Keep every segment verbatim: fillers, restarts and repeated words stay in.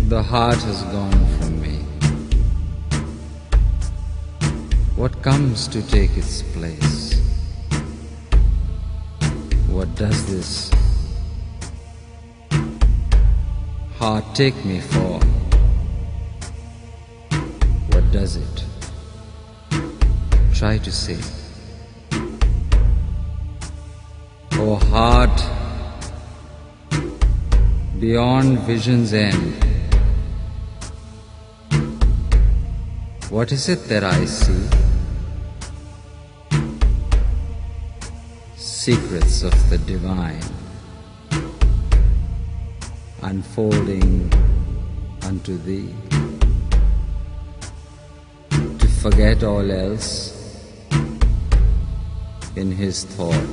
The heart has gone from me. What comes to take its place? What does this heart take me for? What does it try to say? Oh heart, beyond vision's end, what is it that I see? Secrets of the divine unfolding unto thee. To forget all else in his thought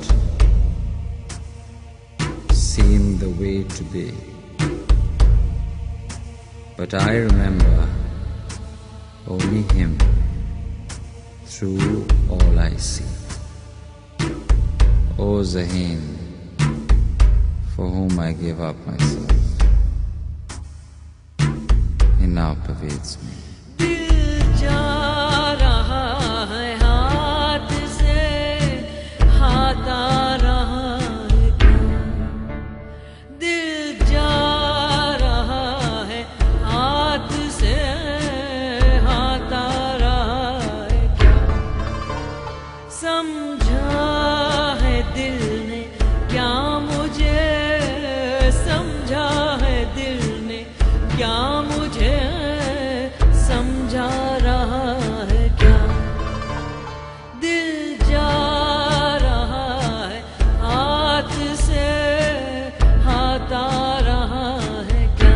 seemed the way to be. But I remember only him through all I see. O Zahin, for whom I give up myself, he now pervades me. दिल जा रहा है हाथ से, हाथ आ रहा है क्यों? दिल जा रहा है हाथ से, हाथ आ रहा है क्या? समझा है दिल ने क्या मुझे, समझा है दिल ने क्या मुझे, समझा रहा है क्या? दिल जा रहा है हाथ से, हाथ आ रहा है क्या?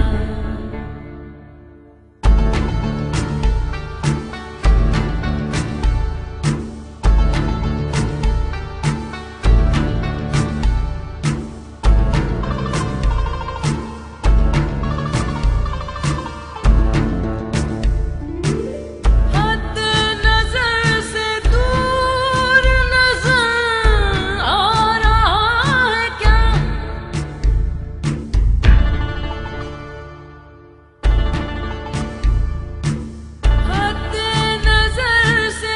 हद नजर से दूर नजर आ रहा है क्या? हद नजर से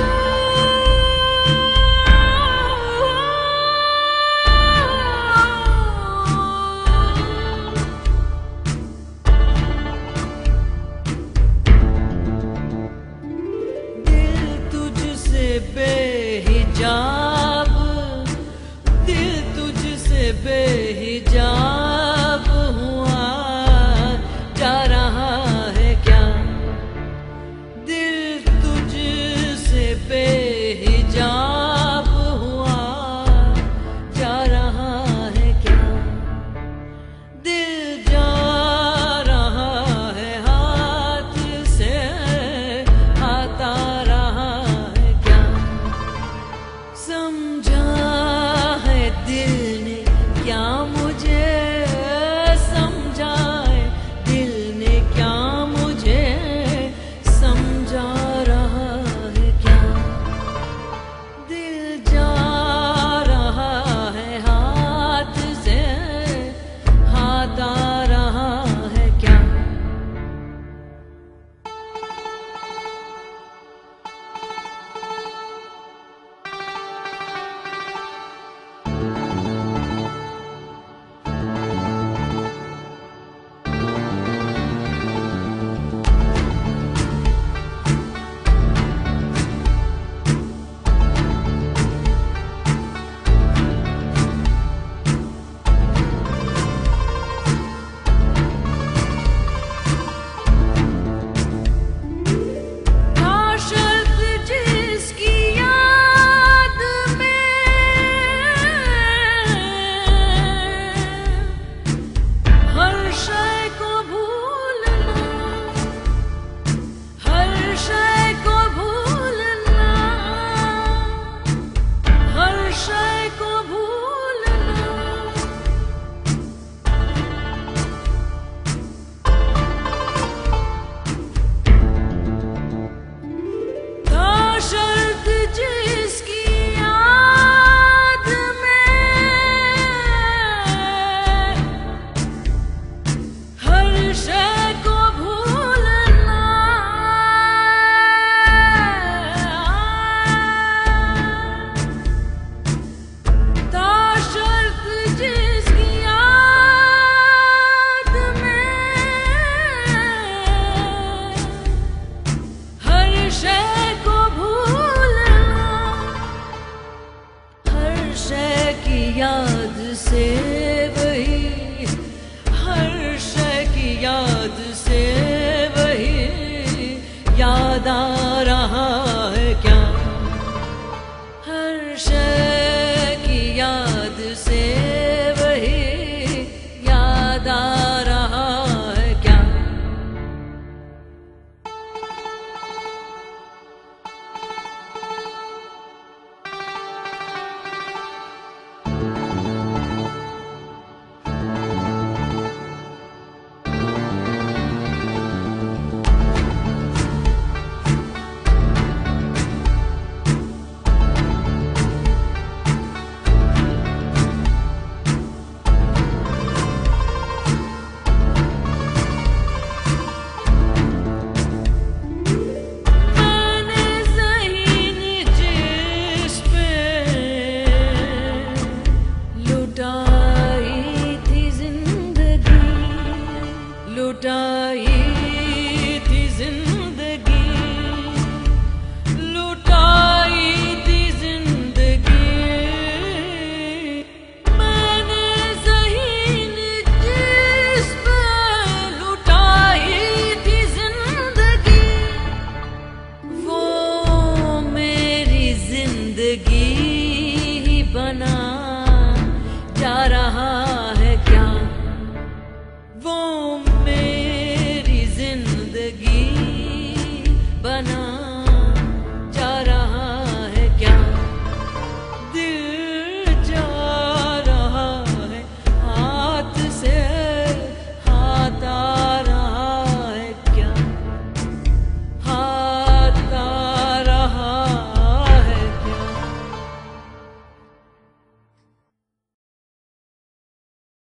दिल तुझसे बेहिजाब, दिल तुझसे बेहिजाब हुआ जा रहा है क्या? दिल तुझसे बेहिजाब हुआ जा रहा है क्या? दिल जा रहा है हाथ से, हाथ आ रहा है क्या? समझा है दिल ने क्या मुझे, बना जा रहा है क्या? वो मेरी जिंदगी बना